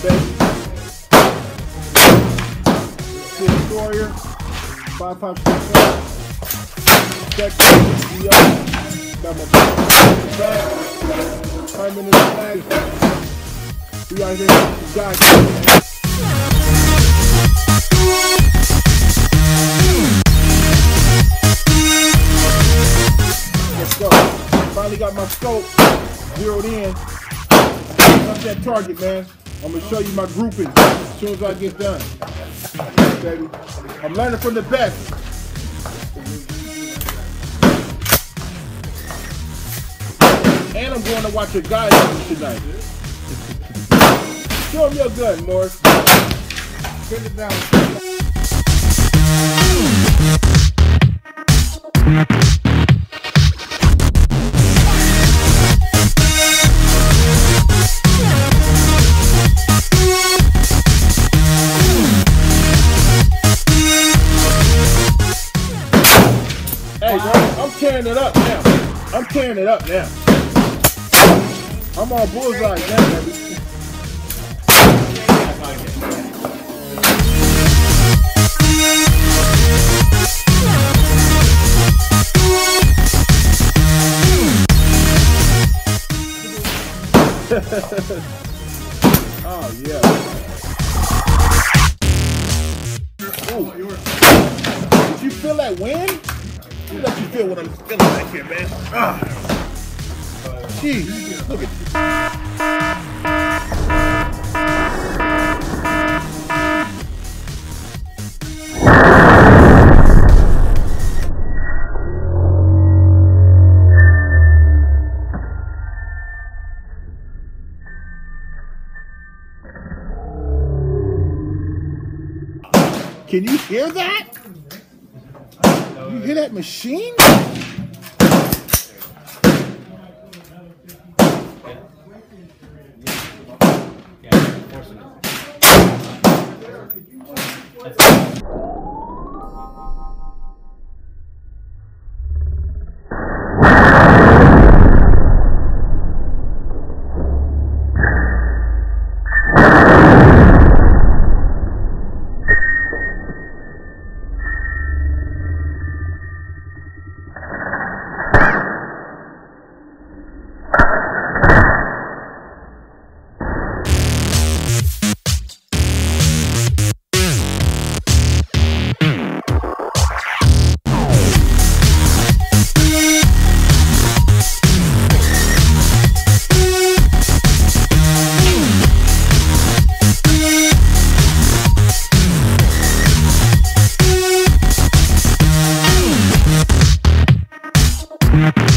baby. Kid Sawyer, 5 times check. Got my bag. I'm in the bag. We out here with the guys. Let's go. Finally got my scope zeroed in. That's that target, man. I'm gonna show you my grouping as soon as I get done. Baby. I'm learning from the best. And I'm going to watch a guy tonight. Show him your gun, Morris. Bend it down. Hey, bro, I'm tearing it up now. I'm tearing it up now. I'm on bullseye now, baby. Oh, yeah. Ooh. Did you feel that wind? Let you feel what I'm feeling back here, man. Jeez, look at you. Can you hear that? You hear that machine? Yeah.